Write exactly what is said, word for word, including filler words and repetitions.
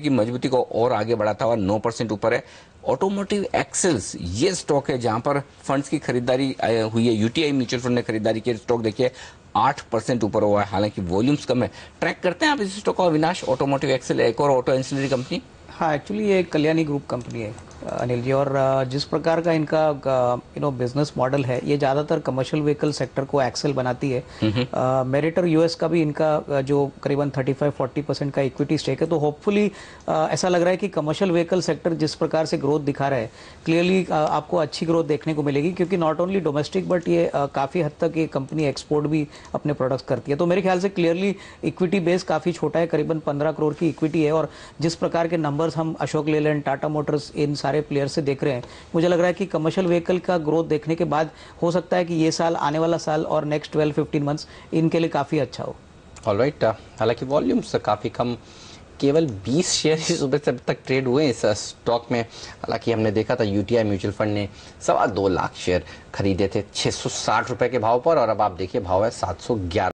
की मजबूती को और आगे बढ़ाता हुआ नौ परसेंट ऊपर है। ऑटोमोटिव एक्सेल्स ये स्टॉक है जहां पर फंड्स की खरीदारी हुई है, यूटीआई म्यूचुअल फंड ने खरीदारी की, स्टॉक देखिए आठ परसेंट ऊपर हुआ है, हालांकि वॉल्यूम्स कम है। ट्रैक करते हैं आप इस स्टॉक का विनाश? ऑटोमोटिव एक्सेल एक और ऑटो एंसिलरी कंपनी। हाँ, एक्चुअली ये कल्याणी ग्रुप कंपनी है अनिल जी, और जिस प्रकार का इनका यू नो बिजनेस मॉडल है, ये ज़्यादातर कमर्शियल व्हीकल सेक्टर को एक्सेल बनाती है। मेरिटर यूएस का भी इनका जो करीबन पैंतीस चालीस परसेंट का इक्विटी स्टेक है, तो होपफुली ऐसा लग रहा है कि कमर्शियल व्हीकल सेक्टर जिस प्रकार से ग्रोथ दिखा रहा है, क्लियरली आपको अच्छी ग्रोथ देखने को मिलेगी, क्योंकि नॉट ओनली डोमेस्टिक बट ये काफ़ी हद तक ये कंपनी एक्सपोर्ट भी अपने प्रोडक्ट्स करती है। तो मेरे ख्याल से क्लियरली इक्विटी बेस काफ़ी छोटा है, करीबन पंद्रह करोड़ की इक्विटी है, और जिस प्रकार के नंबर्स हम अशोक लेलैंड, टाटा मोटर्स, इन सारे प्लेयर से देख रहे हैं, मुझे लग रहा है कि कमर्शियल व्हीकल का ग्रोथ देखने के बाद हो सकता है कि ये साल, आने वाला साल और नेक्स्ट ट्वेल्व फिफ्टीन मंथ्स इनके लिए काफी अच्छा हो। ऑलराइट, हालांकि वॉल्यूम्स काफी कम, केवल बीस शेयर ही सुबह से अब तक ट्रेड हुए इस स्टॉक में। हालांकि हमने देखा था यूटीआई म्यूचुअल फंड ने सवा दो लाख शेयर खरीदे थे छह सौ साठ रुपए के भाव पर, और अब आप देखिए भाव है सात सौ ग्यारह।